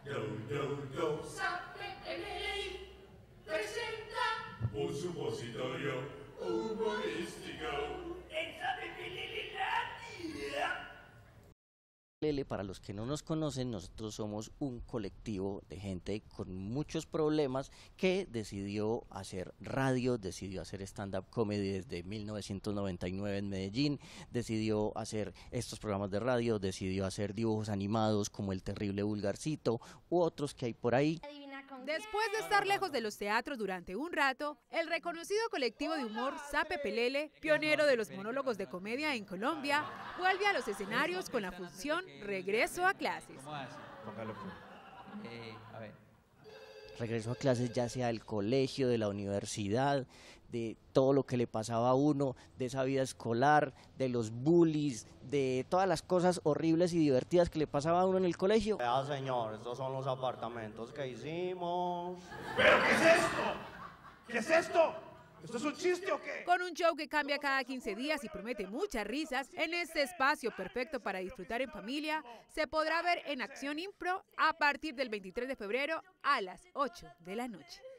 Yo. Sapepeleli presenta un supositorio humorístico. En Sapepeleli la Lele, para los que no nos conocen, nosotros somos un colectivo de gente con muchos problemas que decidió hacer radio, decidió hacer stand-up comedy desde 1999 en Medellín, decidió hacer estos programas de radio, decidió hacer dibujos animados como El Terrible Vulgarcito u otros que hay por ahí. Después de estar lejos de los teatros durante un rato, el reconocido colectivo de humor Sapepelele, pionero de los monólogos de comedia en Colombia, vuelve a los escenarios con la función Regreso a Clases. Regreso a clases, ya sea del colegio, de la universidad, de todo lo que le pasaba a uno, de esa vida escolar, de los bullies, de todas las cosas horribles y divertidas que le pasaba a uno en el colegio. Vea, señor, estos son los apartamentos que hicimos. ¿Pero qué es esto? ¿Qué es esto? ¿Esto es un chiste o qué? Con un show que cambia cada 15 días y promete muchas risas, en este espacio perfecto para disfrutar en familia, se podrá ver en Acción Impro a partir del 23 de febrero a las 8 de la noche.